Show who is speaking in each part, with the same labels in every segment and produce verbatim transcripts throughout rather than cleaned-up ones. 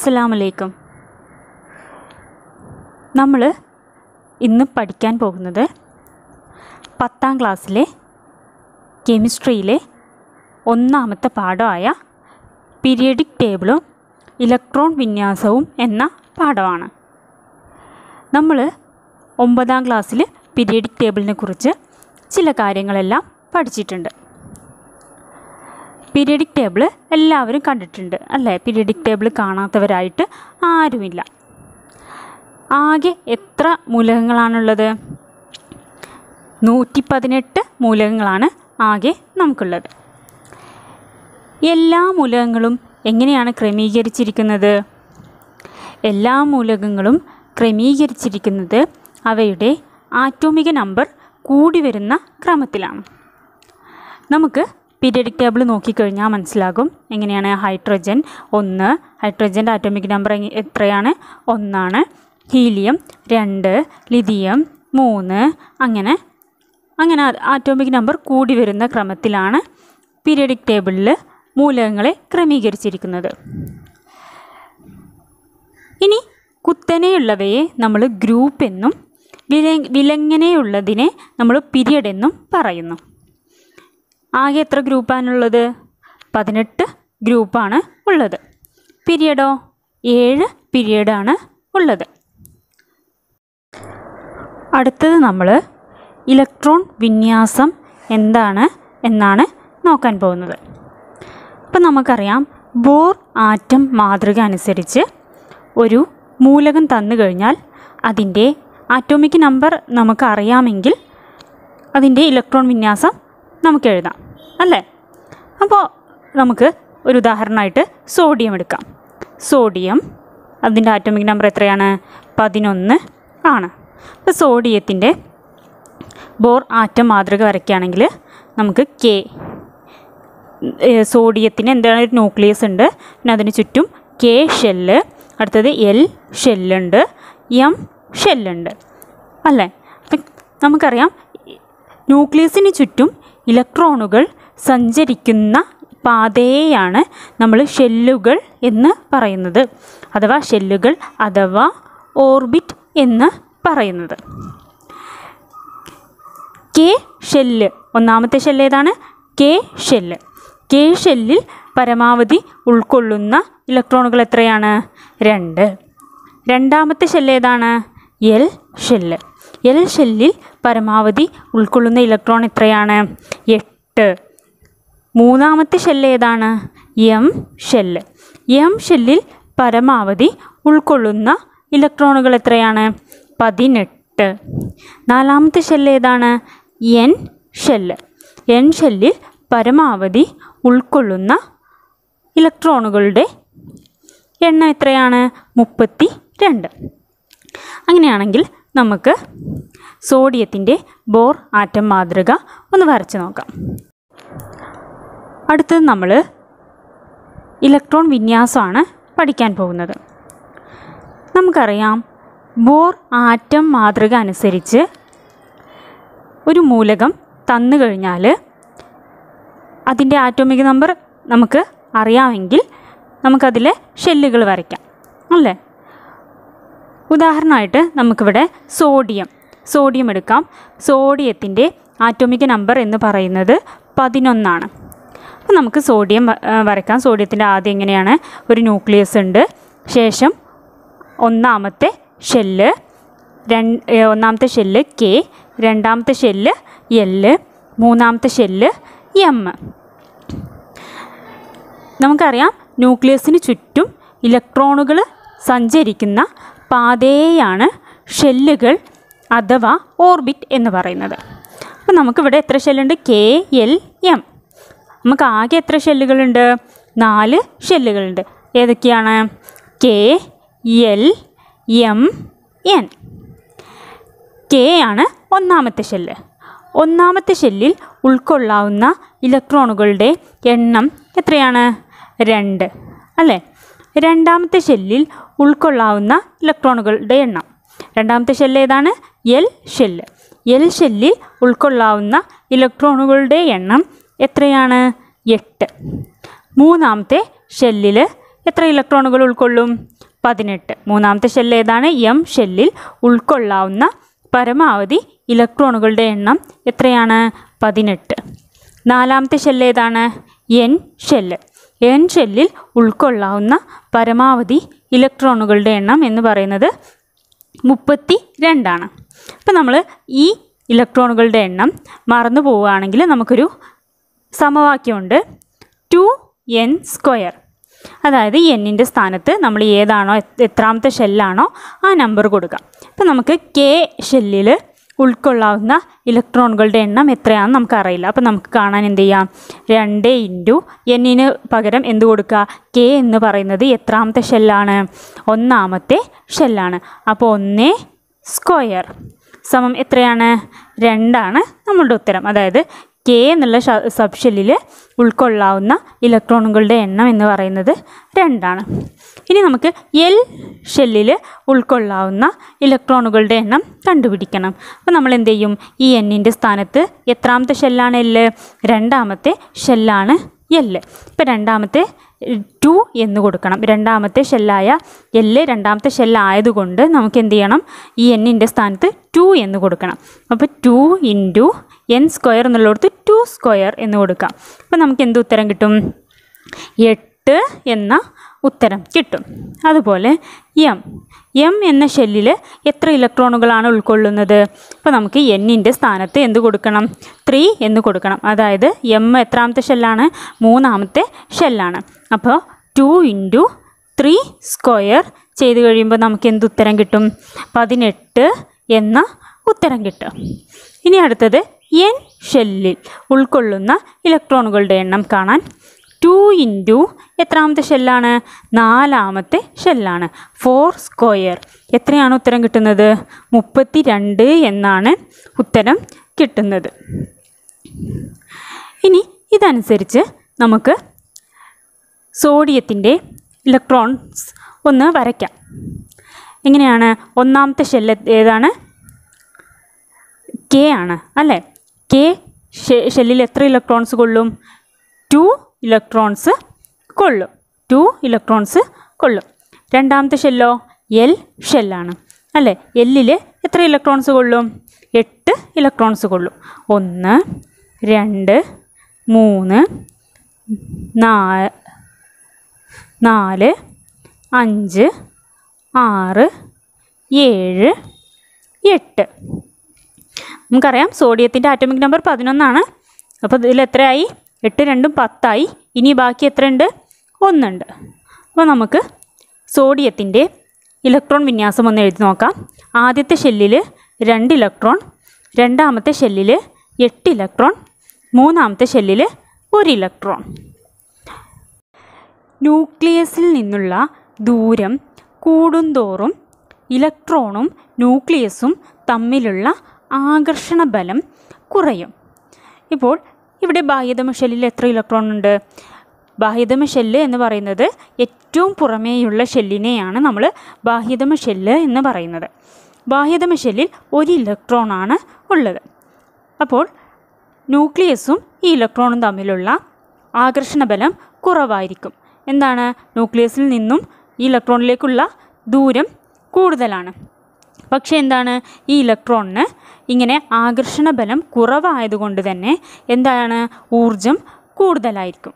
Speaker 1: അസ്സലാമലൈക്കും. നമ്മൾ ഇന്ന് പഠിക്കാൻ പോകുന്നത് പത്താം ക്ലാസ്സിലെ കെമിസ്ട്രിയിലെ ഒന്നാമത്തെ പാഠമായ പീരിയഡിക് ടേബിളും ഇലക്ട്രോൺ വിന്യാസവും എന്ന പാഠമാണ്. നമ്മൾ ഒമ്പതാം ക്ലാസ്സിൽ പീരിയഡിക് ടേബിളിനെ കുറിച്ച് ചില കാര്യങ്ങളെല്ലാം പഠിച്ചിട്ടുണ്ട്. പീരിയഡിക് ടേബിൾ എല്ലാവരും കണ്ടിട്ടുണ്ട് അല്ലേ? പീരിയഡിക് ടേബിൾ കാണാത്തവരായിട്ട് ആരുമില്ല. ആകെ എത്ര മൂലകങ്ങളാണുള്ളത്? നൂറ്റി പതിനെട്ട് മൂലകങ്ങളാണ് ആകെ നമുക്കുള്ളത്. എല്ലാ മൂലകങ്ങളും എങ്ങനെയാണ് ക്രമീകരിച്ചിരിക്കുന്നത്? എല്ലാ മൂലകങ്ങളും ക്രമീകരിച്ചിരിക്കുന്നത് അവയുടെ ആറ്റോമിക നമ്പർ കൂടി വരുന്ന ക്രമത്തിലാണ്. നമുക്ക് പീരിയഡിക് ടേബിൾ നോക്കിക്കഴിഞ്ഞാൽ മനസ്സിലാകും എങ്ങനെയാണ്. ഹൈഡ്രജൻ ഒന്ന്, ഹൈഡ്രജൻ്റെ ആറ്റോമിക് നമ്പർ എത്രയാണ്? ഒന്നാണ്. ഹീലിയം രണ്ട്, ലിഥിയം മൂന്ന്, അങ്ങനെ അങ്ങനെ ആറ്റോമിക് നമ്പർ കൂടി വരുന്ന ക്രമത്തിലാണ് പീരിയഡിക് ടേബിളിൽ മൂലകങ്ങളെ ക്രമീകരിച്ചിരിക്കുന്നത്. ഇനി കുത്തനെയുള്ളവയെ നമ്മൾ ഗ്രൂപ്പ് എന്നും വില വിലങ്ങനെയുള്ളതിനെ നമ്മൾ പീരിയഡ് എന്നും പറയുന്നു. ആകെ എത്ര ഗ്രൂപ്പാണുള്ളത്? പതിനെട്ട് ഗ്രൂപ്പാണ് ഉള്ളത്. പീരിയഡോ ഏഴ് പീരിയഡാണ് ഉള്ളത്. അടുത്തത് നമ്മൾ ഇലക്ട്രോൺ വിന്യാസം എന്താണ് എന്നാണ് നോക്കാൻ പോകുന്നത്. അപ്പം നമുക്കറിയാം, ബോർ ആറ്റം മാതൃക അനുസരിച്ച് ഒരു മൂലകം തന്നു കഴിഞ്ഞാൽ അതിൻ്റെ ആറ്റോമിക് നമ്പർ നമുക്കറിയാമെങ്കിൽ അതിൻ്റെ ഇലക്ട്രോൺ വിന്യാസം നമുക്ക് എഴുതാം അല്ലേ? അപ്പോൾ നമുക്ക് ഒരു ഉദാഹരണമായിട്ട് സോഡിയം എടുക്കാം. സോഡിയം അതിൻ്റെ ആറ്റോമിക് നമ്പർ എത്രയാണ്? പതിനൊന്ന് ആണ്. അപ്പോൾ സോഡിയത്തിൻ്റെ ബോർ ആറ്റം മാതൃക വരയ്ക്കുകയാണെങ്കിൽ നമുക്ക് കെ, സോഡിയത്തിന് എന്താണ് ഒരു ന്യൂക്ലിയസ് ഉണ്ട്, പിന്നെ അതിന് ചുറ്റും കെ ഷെല്ല്, അടുത്തത് എൽ ഷെല്ലുണ്ട്, എം ഷെല്ലുണ്ട് അല്ലേ? അപ്പം നമുക്കറിയാം ന്യൂക്ലിയസിന് ചുറ്റും ഇലക്ട്രോണുകൾ സഞ്ചരിക്കുന്ന പാതയെയാണ് നമ്മൾ ഷെല്ലുകൾ എന്ന് പറയുന്നത്, അഥവാ ഷെല്ലുകൾ അഥവാ ഓർബിറ്റ് എന്ന് പറയുന്നത്. കെ ഷെല്ല്, ഒന്നാമത്തെ ഷെല്ല് ഏതാണ്? K shell. കെ ഷെല്ലിൽ പരമാവധി ഉൾക്കൊള്ളുന്ന ഇലക്ട്രോണുകൾ എത്രയാണ്? രണ്ട്. രണ്ടാമത്തെ ഷെല്ല് ഏതാണ്? L shell. എൽ ഷെല്ലിൽ പരമാവധി ഉൾക്കൊള്ളുന്ന ഇലക്ട്രോൺ എത്രയാണ്? എട്ട്. മൂന്നാമത്തെ ഷെല്ല് ഏതാണ്? M shell. എം ഷെല്ലിൽ പരമാവധി ഉൾക്കൊള്ളുന്ന ഇലക്ട്രോണുകൾ എത്രയാണ്? പതിനെട്ട്. നാലാമത്തെ ഷെല്ല് ഏതാണ്? N shell. എൻ ഷെല്ലിൽ പരമാവധി ഉൾക്കൊള്ളുന്ന ഇലക്ട്രോണുകളുടെ എണ്ണം എത്രയാണ്? മുപ്പത്തി രണ്ട്. അങ്ങനെയാണെങ്കിൽ നമുക്ക് സോഡിയത്തിൻ്റെ ബോർ ആറ്റം മാതൃക ഒന്ന് വരച്ച് നോക്കാം. അടുത്തത് നമ്മൾ ഇലക്ട്രോൺ വിന്യാസമാണ് പഠിക്കാൻ പോകുന്നത്. നമുക്കറിയാം, ബോർ ആറ്റം മാതൃക അനുസരിച്ച് ഒരു മൂലകം തന്നു കഴിഞ്ഞാൽ അതിൻ്റെ ആറ്റോമിക് നമ്പർ നമുക്ക് അറിയാമെങ്കിൽ നമുക്കതിലെ ഷെല്ലുകൾ വരയ്ക്കാം അല്ലേ? ഉദാഹരണമായിട്ട് നമുക്കിവിടെ സോഡിയം സോഡിയം എടുക്കാം. സോഡിയത്തിൻ്റെ ആറ്റോമിക് നമ്പർ എന്ന് പറയുന്നത് പതിനൊന്നാണ്. അപ്പോൾ നമുക്ക് സോഡിയം വരയ്ക്കാം. സോഡിയത്തിൻ്റെ ആദ്യം എങ്ങനെയാണ്? ഒരു ന്യൂക്ലിയസ് ഉണ്ട്, ശേഷം ഒന്നാമത്തെ ഷെല്ല്, രണ്ട് ഒന്നാമത്തെ ഷെല്ല് കെ, രണ്ടാമത്തെ ഷെല്ല് എല്, മൂന്നാമത്തെ ഷെല്ല് എം. നമുക്കറിയാം, ന്യൂക്ലിയസിന് ചുറ്റും ഇലക്ട്രോണുകൾ സഞ്ചരിക്കുന്ന പാതയെയാണ് ഷെല്ലുകൾ അഥവാ ഓർബിറ്റ് എന്ന് പറയുന്നത്. അപ്പോൾ നമുക്കിവിടെ എത്ര ഷെല്ലുണ്ട്? K L M. നമുക്ക് ആകെ എത്ര ഷെല്ലുകളുണ്ട്? നാല് ഷെല്ലുകളുണ്ട്. ഏതൊക്കെയാണ്? K L M N. K ആണ് ഒന്നാമത്തെ ഷെല്ല്. ഒന്നാമത്തെ ഷെല്ലിൽ ഉൾക്കൊള്ളാവുന്ന ഇലക്ട്രോണുകളുടെ എണ്ണം എത്രയാണ്? രണ്ട് അല്ലേ? രണ്ടാമത്തെ ഷെല്ലിൽ ഉൾക്കൊള്ളാവുന്ന ഇലക്ട്രോണുകളുടെ എണ്ണം, രണ്ടാമത്തെ ഷെല്ല് ഏതാണ്? L shell. എൽ ഷെല്ലിൽ ഉൾക്കൊള്ളാവുന്ന ഇലക്ട്രോണുകളുടെ എണ്ണം എത്രയാണ്? എട്ട്. മൂന്നാമത്തെ ഷെല്ലിൽ എത്ര ഇലക്ട്രോണുകൾ ഉൾക്കൊള്ളും? പതിനെട്ട്. മൂന്നാമത്തെ ഷെൽ ഏതാണ്? എം ഷെല്ലിൽ ഉൾക്കൊള്ളാവുന്ന പരമാവധി ഇലക്ട്രോണുകളുടെ എണ്ണം എത്രയാണ്? പതിനെട്ട്. നാലാമത്തെ ഷെൽ ഏതാണ്? N shell. എൻ ഷെല്ലിൽ ഉൾക്കൊള്ളാവുന്ന പരമാവധി ഇലക്ട്രോണുകളുടെ എണ്ണം എന്ന് പറയുന്നത് മുപ്പത്തി രണ്ടാണ്. അപ്പം നമ്മൾ ഈ ഇലക്ട്രോണുകളുടെ എണ്ണം മറന്നു പോവുകയാണെങ്കിൽ നമുക്കൊരു സമവാക്യമുണ്ട്. To N square. അതായത് എന്നിൻ്റെ സ്ഥാനത്ത് നമ്മൾ ഏതാണോ എത്രാമത്തെ ഷെല്ലാണോ ആ നമ്പർ കൊടുക്കാം. അപ്പം നമുക്ക് കെ ഷെല്ലിൽ ഉൾക്കൊള്ളാവുന്ന ഇലക്ട്രോണുകളുടെ എണ്ണം എത്രയാണെന്ന് നമുക്കറിയില്ല. അപ്പം നമുക്ക് കാണാൻ എന്ത് ചെയ്യാം? രണ്ട് ഇൻറ്റു എന്നിന് പകരം എന്ത് കൊടുക്കുക? കെ എന്ന് പറയുന്നത് എത്രാമത്തെ ഷെല്ലാണ്? ഒന്നാമത്തെ ഷെല്ലാണ്. അപ്പോൾ ഒന്ന് സ്ക്വയർ സമം എത്രയാണ്? രണ്ടാണ് നമ്മളുടെ ഉത്തരം. അതായത് കെ എന്നുള്ള സബ് ഷെല്ലിൽ ഉൾക്കൊള്ളാവുന്ന ഇലക്ട്രോണുകളുടെ എണ്ണം എന്ന് പറയുന്നത് രണ്ടാണ്. ഇനി നമുക്ക് എൽ ഷെല്ലിൽ ഉൾക്കൊള്ളാവുന്ന ഇലക്ട്രോണുകളുടെ എണ്ണം കണ്ടുപിടിക്കണം. അപ്പോൾ നമ്മൾ എന്ത് ചെയ്യും? ഈ എന്നിൻ്റെ സ്ഥാനത്ത് എത്രാമത്തെ ഷെല്ലാണ് എല്ല്? രണ്ടാമത്തെ ഷെല്ലാണ് എല്ല്. ഇപ്പോൾ രണ്ടാമത്തെ ടു എന്ന് കൊടുക്കണം. രണ്ടാമത്തെ ഷെല്ലായ എല്ല് രണ്ടാമത്തെ ഷെല്ലായതുകൊണ്ട് നമുക്ക് എന്ത് ചെയ്യണം? ഈ എന്നിൻ്റെ സ്ഥാനത്ത് ടു എന്ന് കൊടുക്കണം. അപ്പോൾ ടു ഇൻറ്റു എൻ സ്ക്വയർ എന്നുള്ളിടത്ത് ടു സ്ക്വയർ എന്ന് കൊടുക്കാം. അപ്പോൾ നമുക്ക് എന്ത് ഉത്തരം കിട്ടും? എട്ട് എന്ന ഉത്തരം കിട്ടും. അതുപോലെ എം എം എന്ന ഷെല്ലിൽ എത്ര ഇലക്ട്രോണുകളാണ് ഉൾക്കൊള്ളുന്നത്? അപ്പോൾ നമുക്ക് എന്നിൻ്റെ സ്ഥാനത്ത് എന്ത് കൊടുക്കണം? ത്രീ എന്ന് കൊടുക്കണം. അതായത് എം എത്രാമത്തെ ഷെല്ലാണ്? മൂന്നാമത്തെ ഷെല്ലാണ്. അപ്പോൾ ടു ഇൻറ്റു ത്രീ സ്ക്വയർ ചെയ്ത് കഴിയുമ്പോൾ നമുക്ക് എന്ത് ഉത്തരം കിട്ടും? പതിനെട്ട് എന്ന ഉത്തരം കിട്ടും. ഇനി അടുത്തത് എൻ ഷെല്ലിൽ ഉൾക്കൊള്ളുന്ന ഇലക്ട്രോണുകളുടെ എണ്ണം കാണാൻ ടു ഇൻറ്റു എത്രാമത്തെ ഷെല്ലാണ്? നാലാമത്തെ ഷെല്ലാണ്. ഫോർ സ്ക്വയർ എത്രയാണ് ഉത്തരം കിട്ടുന്നത്? മുപ്പത്തി രണ്ട് എന്നാണ് ഉത്തരം കിട്ടുന്നത്. ഇനി ഇതനുസരിച്ച് നമുക്ക് സോഡിയത്തിൻ്റെ ഇലക്ട്രോൺസ് ഒന്ന് വരയ്ക്കാം. എങ്ങനെയാണ്? ഒന്നാമത്തെ ഷെല്ല് ഏതാണ്? കെ ആണ് അല്ലേ? കെ ഷെല്ലിൽ എത്ര ഇലക്ട്രോൺസ് കൊള്ളും? ടു ഇലക്ട്രോൺസ് കൊള്ളും. ടു ഇലക്ട്രോൺസ് കൊള്ളും. രണ്ടാമത്തെ ഷെല്ലോ എൽ ഷെല്ലാണ് അല്ലേ? എല്ലിൽ എത്ര ഇലക്ട്രോൺസ് കൊള്ളും? എട്ട് ഇലക്ട്രോൺസ് കൊള്ളും. ഒന്ന്, രണ്ട്, മൂന്ന്, നാല് നാല് അഞ്ച് ആറ് ഏഴ് എട്ട്. നമുക്കറിയാം സോഡിയത്തിൻ്റെ ആറ്റോമിക് നമ്പർ പതിനൊന്നാണ്. അപ്പോൾ ഇതിൽ എത്രയായി? എട്ട് രണ്ടും പത്തായി. ഇനി ബാക്കി എത്രയുണ്ട്? ഒന്നുണ്ട്. അപ്പോൾ നമുക്ക് സോഡിയത്തിൻ്റെ ഇലക്ട്രോൺ വിന്യാസം ഒന്ന് എഴുതി നോക്കാം. ആദ്യത്തെ ഷെല്ലിൽ രണ്ട് ഇലക്ട്രോൺ, രണ്ടാമത്തെ ഷെല്ലിൽ എട്ട് ഇലക്ട്രോൺ, മൂന്നാമത്തെ ഷെല്ലിൽ ഒരു ഇലക്ട്രോൺ. ന്യൂക്ലിയസിൽ നിന്നുള്ള ദൂരം കൂടുന്തോറും ഇലക്ട്രോണും ന്യൂക്ലിയസും തമ്മിലുള്ള ആകർഷണ ബലം കുറയും. ഇപ്പോൾ ഇവിടെ ബാഹ്യതമ ഷെല്ലിൽ എത്ര ഇലക്ട്രോൺ ഉണ്ട്? ബാഹ്യതമ ഷെല്ല് എന്ന് പറയുന്നത് ഏറ്റവും പുറമേയുള്ള ഷെല്ലിനെയാണ് നമ്മൾ ബാഹ്യതമ ഷെല്ല് എന്ന് പറയുന്നത്. ബാഹ്യതമ ഷെല്ലിൽ ഒരു ഇലക്ട്രോണാണ് ഉള്ളത്. അപ്പോൾ ന്യൂക്ലിയസും ഈ ഇലക്ട്രോണും തമ്മിലുള്ള ആകർഷണ ബലം കുറവായിരിക്കും. എന്താണ്? ന്യൂക്ലിയസിൽ നിന്നും ഈ ഇലക്ട്രോണിലേക്കുള്ള ദൂരം കൂടുതലാണ്. പക്ഷേ എന്താണ്? ഈ ഇലക്ട്രോണിന് ഇങ്ങനെ ആകർഷണ ബലം കുറവായതുകൊണ്ട് തന്നെ എന്താണ്? ഊർജം കൂടുതലായിരിക്കും.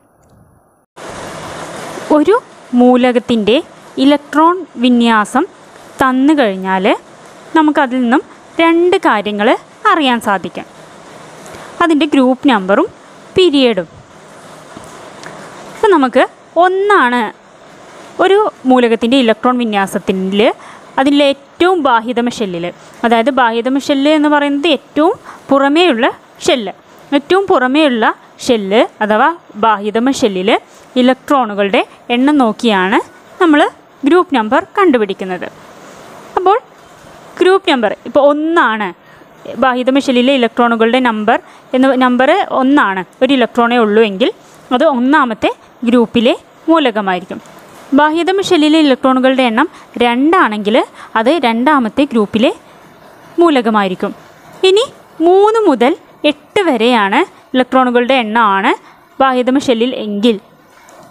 Speaker 1: ഒരു മൂലകത്തിൻ്റെ ഇലക്ട്രോൺ വിന്യാസം തന്നു കഴിഞ്ഞാൽ നമുക്കതിൽ നിന്നും രണ്ട് കാര്യങ്ങൾ അറിയാൻ സാധിക്കും. അതിൻ്റെ ഗ്രൂപ്പ് നമ്പറും പീരിയഡും. അപ്പോൾ നമുക്ക് ഒന്നാണ് ഒരു മൂലകത്തിൻ്റെ ഇലക്ട്രോൺ വിന്യാസത്തിൽ അതിലെ ഏറ്റവും ബാഹ്യതമ ഷെല്ലിൽ, അതായത് ബാഹ്യതമ ഷെല്ല് എന്ന് പറയുന്നത് ഏറ്റവും പുറമേയുള്ള ഷെല്ല്. ഏറ്റവും പുറമേയുള്ള ഷെല്ല് അഥവാ ബാഹ്യതമ ഷെല്ലിൽ ഇലക്ട്രോണുകളുടെ എണ്ണം നോക്കിയാണ് നമ്മൾ ഗ്രൂപ്പ് നമ്പർ കണ്ടുപിടിക്കുന്നത്. അപ്പോൾ ഗ്രൂപ്പ് നമ്പർ ഇപ്പോൾ ഒന്നാണ്. ബാഹ്യതമ ഷെല്ലിലെ ഇലക്ട്രോണുകളുടെ നമ്പർ എന്ന് നമ്പർ ഒന്നാണ്. ഒരു ഇലക്ട്രോണേ ഉള്ളൂ എങ്കിൽ അത് ഒന്നാമത്തെ ഗ്രൂപ്പിലെ മൂലകമായിരിക്കും. ബാഹ്യതമ ഷെല്ലിലെ ഇലക്ട്രോണുകളുടെ എണ്ണം രണ്ടാണെങ്കിൽ അത് രണ്ടാമത്തെ ഗ്രൂപ്പിലെ മൂലകമായിരിക്കും. ഇനി മൂന്ന് മുതൽ എട്ട് വരെയാണ് ഇലക്ട്രോണുകളുടെ എണ്ണമാണ് ബാഹ്യതമ ഷെല്ലിൽ എങ്കിൽ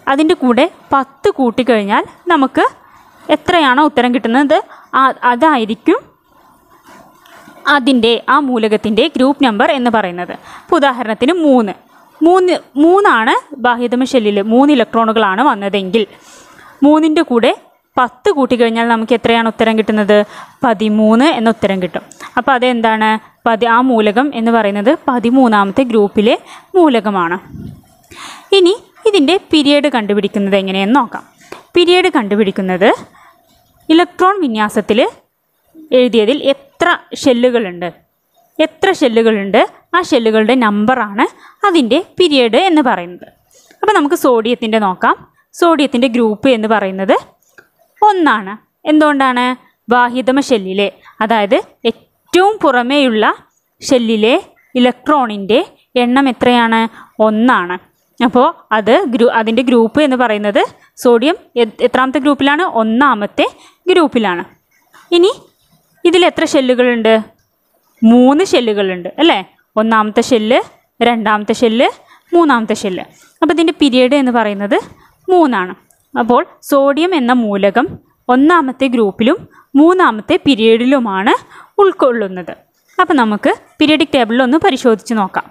Speaker 1: അതിൻ്റെ കൂടെ പത്ത് കൂട്ടിക്കഴിഞ്ഞാൽ നമുക്ക് എത്രയാണോ ഉത്തരം കിട്ടുന്നത് അതായിരിക്കും അതിൻ്റെ ആ മൂലകത്തിൻ്റെ ഗ്രൂപ്പ് നമ്പർ എന്ന് പറയുന്നത്. ഇപ്പോൾ ഉദാഹരണത്തിന് മൂന്ന് മൂന്ന് മൂന്നാണ് ബാഹ്യതമ ഷെല്ലിൽ മൂന്ന് ഇലക്ട്രോണുകളാണ് വന്നതെങ്കിൽ മൂന്നിൻ്റെ കൂടെ പത്ത് കൂട്ടിക്കഴിഞ്ഞാൽ നമുക്ക് എത്രയാണ് ഉത്തരം കിട്ടുന്നത്? പതിമൂന്ന് എന്ന ഉത്തരം കിട്ടും. അപ്പോൾ അതെന്താണ്? പതി ആ മൂലകം എന്ന് പറയുന്നത് പതിമൂന്നാമത്തെ ഗ്രൂപ്പിലെ മൂലകമാണ്. ഇനി ഇതിൻ്റെ പീരിയഡ് കണ്ടുപിടിക്കുന്നത് എങ്ങനെയെന്ന് നോക്കാം. പീരിയഡ് കണ്ടുപിടിക്കുന്നത് ഇലക്ട്രോൺ വിന്യാസത്തിൽ എഴുതിയതിൽ എത്ര ഷെല്ലുകളുണ്ട് എത്ര ഷെല്ലുകളുണ്ട് ആ ഷെല്ലുകളുടെ നമ്പറാണ് അതിൻ്റെ പീരിയഡ് എന്ന് പറയുന്നത്. അപ്പോൾ നമുക്ക് സോഡിയത്തിൻ്റെ നോക്കാം. സോഡിയത്തിൻ്റെ ഗ്രൂപ്പ് എന്ന് പറയുന്നത് ഒന്നാണ്. എന്തുകൊണ്ടാണ്? ബാഹ്യതമ ഷെല്ലിലെ, അതായത് ഏറ്റവും പുറമേയുള്ള ഷെല്ലിലെ ഇലക്ട്രോണിൻ്റെ എണ്ണം എത്രയാണ്? ഒന്നാണ്. അപ്പോൾ അത് ഗ്രൂ അതിൻ്റെ ഗ്രൂപ്പ് എന്ന് പറയുന്നത് സോഡിയം എത്രാമത്തെ ഗ്രൂപ്പിലാണ്? ഒന്നാമത്തെ ഗ്രൂപ്പിലാണ്. ഇനി ഇതിൽ എത്ര ഷെല്ലുകളുണ്ട്? മൂന്ന് ഷെല്ലുകളുണ്ട് അല്ലേ? ഒന്നാമത്തെ ഷെല്ല്, രണ്ടാമത്തെ ഷെല്ല്, മൂന്നാമത്തെ ഷെല്ല്. അപ്പോൾ ഇതിൻ്റെ പീരിയഡ് എന്ന് പറയുന്നത് മൂന്നാണ്. അപ്പോൾ സോഡിയം എന്ന മൂലകം ഒന്നാമത്തെ ഗ്രൂപ്പിലും മൂന്നാമത്തെ പീരിയഡിലുമാണ് ഉൾക്കൊള്ളുന്നത്. അപ്പോൾ നമുക്ക് പീരിയഡിക് ടേബിളിൽ ഒന്ന് പരിശോധിച്ച് നോക്കാം.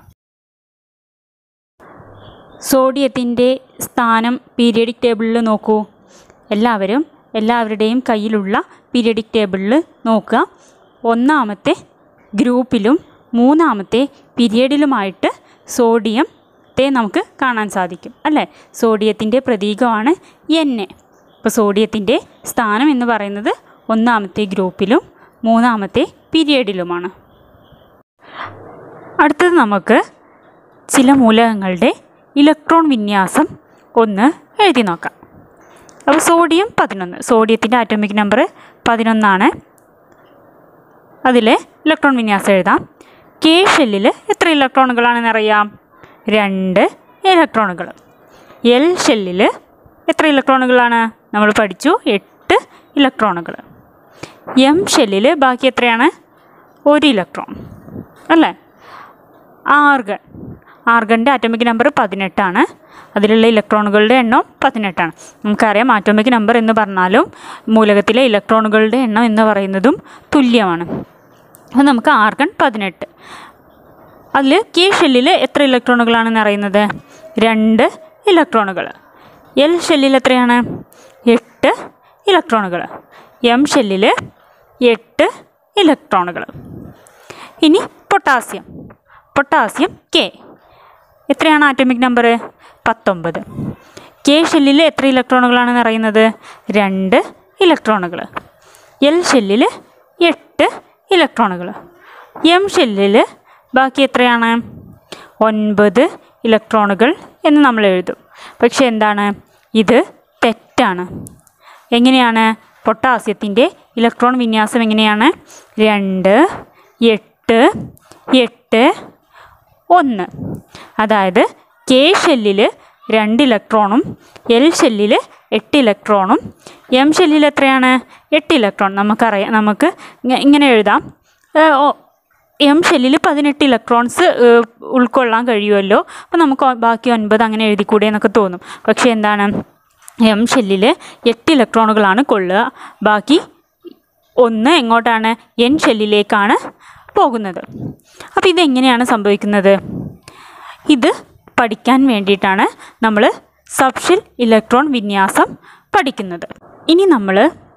Speaker 1: സോഡിയത്തിൻ്റെ സ്ഥാനം പീരിയഡിക് ടേബിളിൽ നോക്കൂ. എല്ലാവരും എല്ലാവരുടെയും കയ്യിലുള്ള പീരിയഡിക് ടേബിളിൽ നോക്കുക. ഒന്നാമത്തെ ഗ്രൂപ്പിലും മൂന്നാമത്തെ പീരിയഡിലുമായിട്ട് സോഡിയത്തെ നമുക്ക് കാണാൻ സാധിക്കും അല്ലേ? സോഡിയത്തിൻ്റെ പ്രതീകമാണ് എൻ എ. അപ്പോൾ സോഡിയത്തിൻ്റെ സ്ഥാനം എന്ന് പറയുന്നത് ഒന്നാമത്തെ ഗ്രൂപ്പിലും മൂന്നാമത്തെ പീരിയഡിലുമാണ്. അടുത്തത് നമുക്ക് ചില മൂലകങ്ങളുടെ ഇലക്ട്രോൺ വിന്യാസം ഒന്ന് എഴുതി നോക്കാം. അപ്പോൾ സോഡിയം പതിനൊന്ന്, സോഡിയത്തിൻ്റെ ആറ്റോമിക് നമ്പർ പതിനൊന്നാണ്. അതിൽ ഇലക്ട്രോൺ വിന്യാസം എഴുതാം. കെ ഷെല്ലിൽ എത്ര ഇലക്ട്രോണുകളാണെന്ന് അറിയാം? രണ്ട് ഇലക്ട്രോണുകൾ. എൽ ഷെല്ലിൽ എത്ര ഇലക്ട്രോണുകളാണ്? നമ്മൾ പഠിച്ചു, എട്ട് ഇലക്ട്രോണുകൾ. എം ഷെല്ലിൽ ബാക്കി എത്രയാണ്? ഒരു ഇലക്ട്രോൺ അല്ലേ? ആർഗൺ, ആർഗണിൻ്റെ ആറ്റോമിക് നമ്പർ പതിനെട്ടാണ്. അതിലുള്ള ഇലക്ട്രോണുകളുടെ എണ്ണം പതിനെട്ടാണ്. നമുക്കറിയാം ആറ്റോമിക് നമ്പർ എന്ന് പറഞ്ഞാലും മൂലകത്തിലെ ഇലക്ട്രോണുകളുടെ എണ്ണം എന്ന് പറയുന്നതും തുല്യമാണ്. അപ്പോൾ നമുക്ക് ആർഗൺ പതിനെട്ട്. അതിൽ കെ ഷെല്ലിൽ എത്ര ഇലക്ട്രോണുകളാണെന്ന് അറിയുന്നത്? രണ്ട് ഇലക്ട്രോണുകൾ. എൽ ഷെല്ലിൽ എത്രയാണ്? എട്ട് ഇലക്ട്രോണുകൾ. എം ഷെല്ലിൽ എട്ട് ഇലക്ട്രോണുകൾ. ഇനി പൊട്ടാസ്യം, പൊട്ടാസ്യം കെ എത്രയാണ് ആറ്റോമിക് നമ്പർ? പത്തൊമ്പത്. കെ ഷെല്ലിൽ എത്ര ഇലക്ട്രോണുകളാണെന്ന് അറിയുന്നത്? രണ്ട് ഇലക്ട്രോണുകൾ. എൽ ഷെല്ലിൽ എട്ട് ഇലക്ട്രോണുകൾ. എം ഷെല്ലിൽ ബാക്കി എത്രയാണ്? ഒൻപത് ഇലക്ട്രോണുകൾ എന്ന് നമ്മൾ എഴുതും. പക്ഷെ എന്താണ്? ഇത് തെറ്റാണ്. എങ്ങനെയാണ്? പൊട്ടാസ്യത്തിൻ്റെ ഇലക്ട്രോൺ വിന്യാസം എങ്ങനെയാണ്? രണ്ട് എട്ട് എട്ട് ഒന്ന്. അതായത് കെ ഷെല്ലിൽ രണ്ട് ഇലക്ട്രോണും എൽ ഷെല്ലിൽ എട്ട് ഇലക്ട്രോണും എം ഷെല്ലിൽ എത്രയാണ്? എട്ട് ഇലക്ട്രോൺ. നമുക്കറിയാം, നമുക്ക് ഇങ്ങനെ എഴുതാം. എം ഷെല്ലിൽ പതിനെട്ട് ഇലക്ട്രോൺസ് ഉൾക്കൊള്ളാൻ കഴിയുമല്ലോ, അപ്പോൾ നമുക്ക് ബാക്കി ഒൻപത് അങ്ങനെ എഴുതിക്കൂടെ എന്നൊക്കെ തോന്നും. പക്ഷേ എന്താണ്? എം ഷെല്ലിൽ എട്ട് ഇലക്ട്രോണുകളാണ് കൊള്ളുക. ബാക്കി ഒന്ന് എങ്ങോട്ടാണ്? എൻ ഷെല്ലിലേക്കാണ് പോകുന്നത്. അപ്പോൾ ഇതെങ്ങനെയാണ് സംഭവിക്കുന്നത്? ഇത് പഠിക്കാൻ വേണ്ടിയിട്ടാണ് നമ്മൾ സബ്ഷെൽ ഇലക്ട്രോൺ വിന്യാസം പഠിക്കുന്നത്. ഇനി നമ്മൾ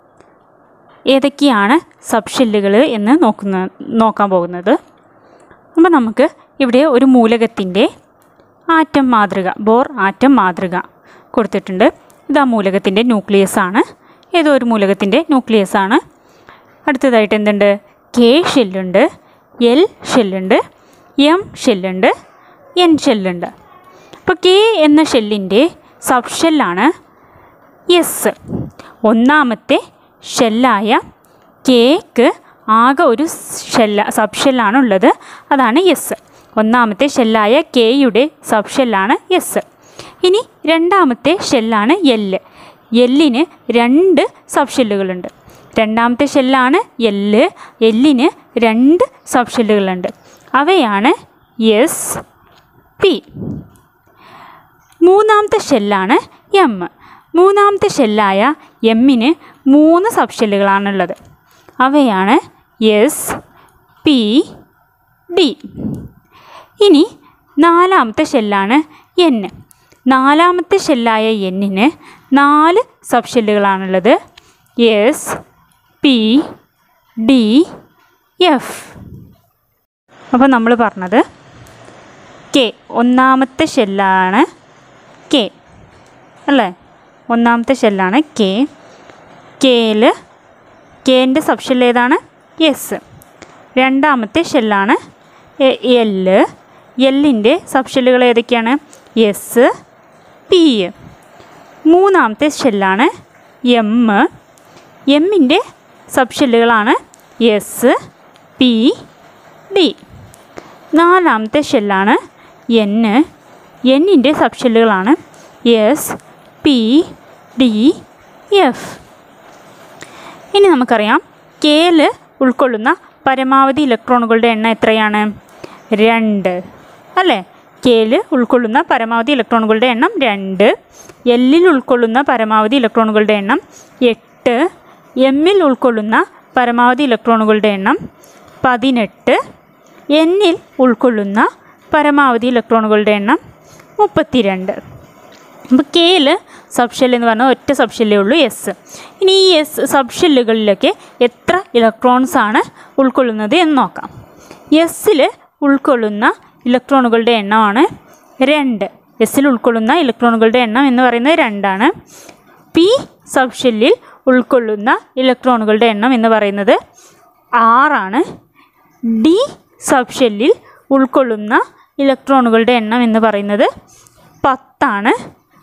Speaker 1: ഏതൊക്കെയാണ് സബ്ഷെല്ലുകൾ എന്ന് നോക്കുന്ന നോക്കാൻ പോകുന്നത്. അപ്പോൾ നമുക്ക് ഇവിടെ ഒരു മൂലകത്തിൻ്റെ ആറ്റം മാതൃക, ബോർ ആറ്റം മാതൃക കൊടുത്തിട്ടുണ്ട്. ഇത് ആ മൂലകത്തിൻ്റെ ന്യൂക്ലിയസ് ആണ്. ഏതോ ഒരു മൂലകത്തിൻ്റെ ന്യൂക്ലിയസ് ആണ്. അടുത്തതായിട്ട് എന്തുണ്ട്? കെ ഷെല്ലുണ്ട്, എൽ ഷെല്ലുണ്ട്, എം ഷെല്ലുണ്ട്, എൻ ഷെല്ലുണ്ട്. അപ്പോൾ കെ എന്ന ഷെല്ലിൻ്റെ സബ് ഷെല്ലാണ് എസ്. ഒന്നാമത്തെ ഷെല്ലായ കെക്ക് ആകെ ഒരു ഷെല്ല സബ് ഷെല്ലാണ് ഉള്ളത്, അതാണ് എസ്. ഒന്നാമത്തെ ഷെല്ലായ കെയുടെ സബ് ഷെല്ലാണ് എസ്. ഇനി രണ്ടാമത്തെ ഷെല്ലാണ് എല്ല്. എല്ലിന് രണ്ട് സബ് ഷെല്ലുകളുണ്ട്. രണ്ടാമത്തെ ഷെല്ലാണ് എല്ല്. എല്ലിന് രണ്ട് സബ് ഷെല്ലുകളുണ്ട്. അവയാണ് എസ് പി. മൂന്നാമത്തെ ഷെല്ലാണ് എം. മൂന്നാമത്തെ ഷെല്ലായ എമ്മിന് മൂന്ന് സബ് ഷെല്ലുകളാണുള്ളത്. അവയാണ് എസ്, പി, ഡി. ഇനി നാലാമത്തെ ഷെല്ലാണ് എൻ. നാലാമത്തെ ഷെല്ലായ എന്നിന് നാല് സബ് ഷെല്ലുകളാണുള്ളത്. S, P, D, F. അപ്പോൾ നമ്മൾ പറഞ്ഞത് കെ ഒന്നാമത്തെ ഷെല്ലാണ് കെ അല്ലേ? ഒന്നാമത്തെ ഷെല്ലാണ് കെ. കെയിൽ കെൻ്റെ സബ് ഷെല്ല് ഏതാണ്? എസ്. രണ്ടാമത്തെ ഷെല്ലാണ് എല്ല്. എല്ലിൻ്റെ സബ് ഷെല്ലുകൾ ഏതൊക്കെയാണ്? S, P. മൂന്നാമത്തെ ഷെല്ലാണ് എം. എമ്മിൻ്റെ സബ് ഷെല്ലുകളാണ് എസ്, പി, ഡി. നാലാമത്തെ ഷെല്ലാണ് എൻ. എന്നിൻ്റെ സബ് ഷെല്ലുകളാണ് എസ്, പി, ഡി, എഫ്. ഇനി നമുക്കറിയാം കെയിൽ ഉൾക്കൊള്ളുന്ന പരമാവധി ഇലക്ട്രോണുകളുടെ എണ്ണം എത്രയാണ്? രണ്ട് അല്ലേ? കെയിൽ ഉൾക്കൊള്ളുന്ന പരമാവധി ഇലക്ട്രോണുകളുടെ എണ്ണം രണ്ട്. എല്ലിൽ ഉൾക്കൊള്ളുന്ന പരമാവധി ഇലക്ട്രോണുകളുടെ എണ്ണം എട്ട്. എമ്മിൽ ഉൾക്കൊള്ളുന്ന പരമാവധി ഇലക്ട്രോണുകളുടെ എണ്ണം പതിനെട്ട്. എന്നിൽ ഉൾക്കൊള്ളുന്ന പരമാവധി ഇലക്ട്രോണുകളുടെ എണ്ണം മുപ്പത്തിരണ്ട്. അപ്പോൾ കെയിൽ സബ് ഷെല്ല് എന്ന് പറഞ്ഞാൽ ഒറ്റ സബ് ഷെല്ലേ ഉള്ളൂ, എസ്. ഇനി ഈ എസ് സബ് ഷെല്ലുകളിലൊക്കെ എത്ര ഇലക്ട്രോൺസാണ് ഉൾക്കൊള്ളുന്നത് എന്ന് നോക്കാം. എസ്സിൽ ഉൾക്കൊള്ളുന്ന ഇലക്ട്രോണുകളുടെ എണ്ണമാണ് രണ്ട്. എസ്സിൽ ഉൾക്കൊള്ളുന്ന ഇലക്ട്രോണുകളുടെ എണ്ണം എന്ന് പറയുന്നത് രണ്ടാണ്. പി സബ് ഷെല്ലിൽ ഉൾക്കൊള്ളുന്ന ഇലക്ട്രോണുകളുടെ എണ്ണം എന്ന് പറയുന്നത് ആറാണ്. ഡി സബ് ഷെല്ലിൽ ഉൾക്കൊള്ളുന്ന ഇലക്ട്രോണുകളുടെ എണ്ണം എന്ന് പറയുന്നത് പത്താണ്.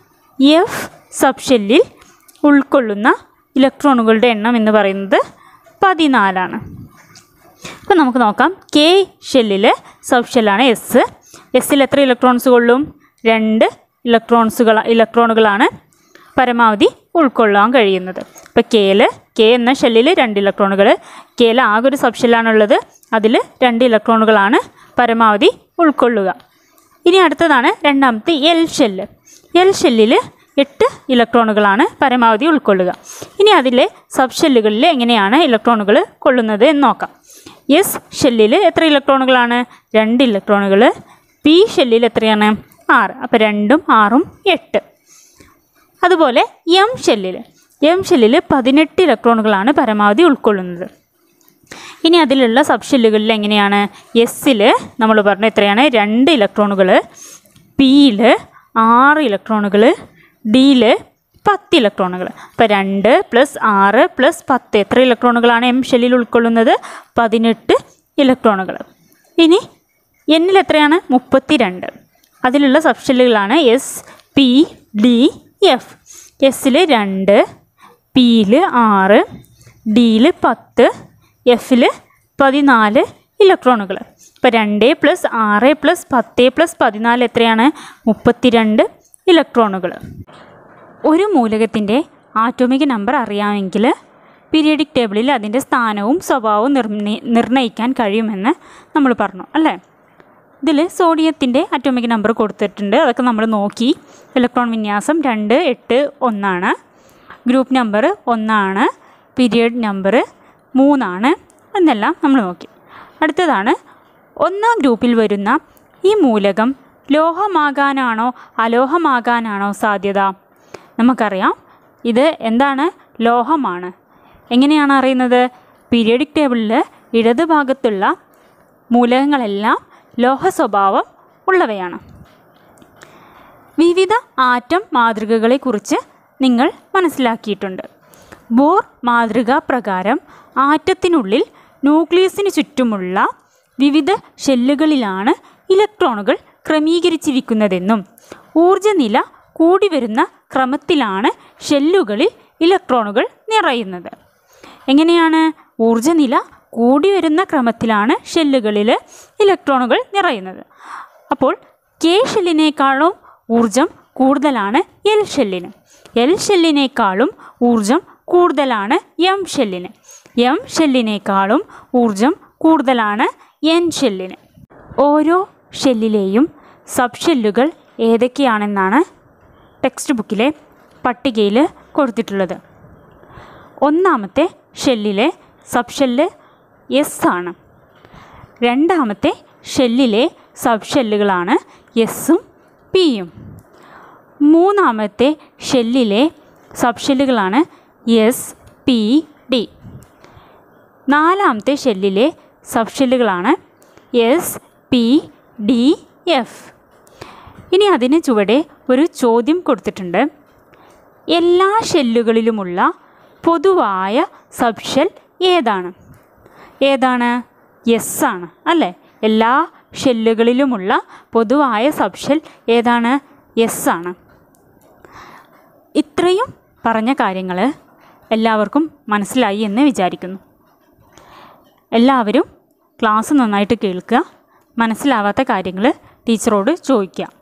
Speaker 1: എഫ് സബ് ഷെല്ലിൽ ഉൾക്കൊള്ളുന്ന ഇലക്ട്രോണുകളുടെ എണ്ണം എന്ന് പറയുന്നത് പതിനാലാണ്. അപ്പോൾ നമുക്ക് നോക്കാം. കെ ഷെല്ലിലെ സബ് ഷെല്ലാണ് എസ്. എസ്സിൽ എത്ര ഇലക്ട്രോൺസ് കൊള്ളും? രണ്ട് ഇലക്ട്രോൺസുകൾ ഇലക്ട്രോണുകളാണ് പരമാവധി ഉൾക്കൊള്ളാൻ കഴിയുന്നത്. ഇപ്പോൾ കെയിൽ കെ എന്ന ഷെല്ലിൽ രണ്ട് ഇലക്ട്രോണുകൾ. കെയിൽ ആകെ ഒരു സബ് ഷെല്ലാണുള്ളത്. അതിൽ രണ്ട് ഇലക്ട്രോണുകളാണ് പരമാവധി ഉൾക്കൊള്ളുക. ഇനി അടുത്തതാണ് രണ്ടാമത്തെ എൽ ഷെല്ല്. എൽ ഷെല്ലിൽ എട്ട് ഇലക്ട്രോണുകളാണ് പരമാവധി ഉൾക്കൊള്ളുക. ഇനി അതിലെ സബ് ഷെല്ലുകളിൽ എങ്ങനെയാണ് ഇലക്ട്രോണുകൾ കൊള്ളുന്നത് എന്ന് നോക്കാം. എസ് ഷെല്ലിൽ എത്ര ഇലക്ട്രോണുകളാണ്? രണ്ട് ഇലക്ട്രോണുകൾ. പി ഷെല്ലിൽ എത്രയാണ്? ആറ്. അപ്പോൾ രണ്ടും ആറും എട്ട്. അതുപോലെ എം ഷെല്ലിൽ എം ഷെല്ലിൽ പതിനെട്ട് ഇലക്ട്രോണുകളാണ് പരമാവധി ഉൾക്കൊള്ളുന്നത്. ഇനി അതിലുള്ള സബ് ഷെല്ലുകളിൽ എങ്ങനെയാണ്? എസ്സിൽ നമ്മൾ പറഞ്ഞു എത്രയാണ്? രണ്ട് ഇലക്ട്രോണുകൾ. പിയിൽ ആറ് ഇലക്ട്രോണുകൾ. ഡിയിൽ പത്ത് ഇലക്ട്രോണുകൾ. അപ്പോൾ രണ്ട് പ്ലസ് ആറ് പ്ലസ് പത്ത് എത്ര ഇലക്ട്രോണുകളാണ് എം ഷെല്ലിൽ ഉൾക്കൊള്ളുന്നത്? പതിനെട്ട് ഇലക്ട്രോണുകൾ. ഇനി എന്നിൽ എത്രയാണ്? മുപ്പത്തി രണ്ട്. അതിലുള്ള സബ് ഷെല്ലുകളാണ് എസ്, പി, ഡി, എഫ്. എസ്സിൽ രണ്ട്, പിയിൽ ആറ്, ഡിയിൽ പത്ത്, എഫിൽ പതിനാല് ഇലക്ട്രോണുകൾ. ഇപ്പോൾ രണ്ട് പ്ലസ് ആറ് പ്ലസ് പത്ത് പ്ലസ് പതിനാല് എത്രയാണ്? മുപ്പത്തിരണ്ട് ഇലക്ട്രോണുകൾ. ഒരു മൂലകത്തിൻ്റെ ആറ്റോമിക് നമ്പർ അറിയാമെങ്കിൽ പീരിയഡിക് ടേബിളിൽ അതിൻ്റെ സ്ഥാനവും സ്വഭാവവും നിർണ്ണയി നിർണ്ണയിക്കാൻ കഴിയുമെന്ന് നമ്മൾ പറഞ്ഞു അല്ലേ? ഇതിൽ സോഡിയത്തിൻ്റെ അറ്റോമിക് നമ്പർ കൊടുത്തിട്ടുണ്ട്. അതൊക്കെ നമ്മൾ നോക്കി. ഇലക്ട്രോൺ വിന്യാസം രണ്ട് എട്ട് ഒന്നാണ്. ഗ്രൂപ്പ് നമ്പർ ഒന്നാണ്. പീരിയഡ് നമ്പർ മൂന്നാണ് എന്നെല്ലാം നമ്മൾ നോക്കി. അടുത്തതാണ് ഒന്നാം ഗ്രൂപ്പിൽ വരുന്ന ഈ മൂലകം ലോഹമാകാനാണോ അലോഹമാകാനാണോ സാധ്യത? നമുക്കറിയാം ഇത് എന്താണ്? ലോഹമാണ്. എങ്ങനെയാണ് അറിയുന്നത്? പീരിയഡിക് ടേബിളിൽ ഇടതുഭാഗത്തുള്ള മൂലകങ്ങളെല്ലാം ലോഹ സ്വഭാവം ഉള്ളവയാണ്. വിവിധ ആറ്റം മാതൃകകളെക്കുറിച്ച് നിങ്ങൾ മനസ്സിലാക്കിയിട്ടുണ്ട്. ബോർ മാതൃക പ്രകാരം ആറ്റത്തിനുള്ളിൽ ന്യൂക്ലിയസിന് ചുറ്റുമുള്ള വിവിധ ഷെല്ലുകളിലാണ് ഇലക്ട്രോണുകൾ ക്രമീകരിച്ചിരിക്കുന്നതെന്നും ഊർജ്ജനില കൂടി വരുന്ന ക്രമത്തിലാണ് ഷെല്ലുകളിൽ ഇലക്ട്രോണുകൾ നിറയുന്നത്. എങ്ങനെയാണ്? ഊർജ്ജനില കൂടി വരുന്ന ക്രമത്തിലാണ് ഷെല്ലുകളിൽ ഇലക്ട്രോണുകൾ നിറയുന്നത്. അപ്പോൾ കെ ഷെല്ലിനേക്കാളും ഊർജം കൂടുതലാണ് എൽ ഷെല്ലിന്. എൽ ഷെല്ലിനേക്കാളും ഊർജം കൂടുതലാണ് എം ഷെല്ലിന്. എം ഷെല്ലിനേക്കാളും ഊർജം കൂടുതലാണ് എൻ ഷെല്ലിന്. ഓരോ ഷെല്ലിലെയും സബ് ഷെല്ലുകൾ ഏതൊക്കെയാണെന്നാണ് ടെക്സ്റ്റ് ബുക്കിലെ പട്ടികയിൽ കൊടുത്തിട്ടുള്ളത്. ഒന്നാമത്തെ ഷെല്ലിലെ സബ് ഷെല്ല് എസ് ആണ്. രണ്ടാമത്തെ ഷെല്ലിലെ സബ് ഷെല്ലുകളാണ് എസും പിയും. മൂന്നാമത്തെ ഷെല്ലിലെ സബ് ഷെല്ലുകളാണ് എസ് പി ഡി. നാലാമത്തെ ഷെല്ലിലെ സബ് ഷെല്ലുകളാണ് എസ് പി ഡി എഫ്. ഇനി അതിന് ചുവടെ ഒരു ചോദ്യം കൊടുത്തിട്ടുണ്ട്. എല്ലാ ഷെല്ലുകളിലുമുള്ള പൊതുവായ സബ് ഷെൽ ഏതാണ്? ഏതാണ്? എസ് ആണ് അല്ലേ? എല്ലാ ഷെല്ലുകളിലുമുള്ള പൊതുവായ സബ് ഷെൽ ഏതാണ്? എസ് ആണ്. ഇത്രയും പറഞ്ഞ കാര്യങ്ങൾ എല്ലാവർക്കും മനസ്സിലായി എന്ന് വിചാരിക്കുന്നു. എല്ലാവരും ക്ലാസ് നന്നായിട്ട് കേൾക്കുക. മനസ്സിലാവാത്ത കാര്യങ്ങൾ ടീച്ചറോട് ചോദിക്കുക.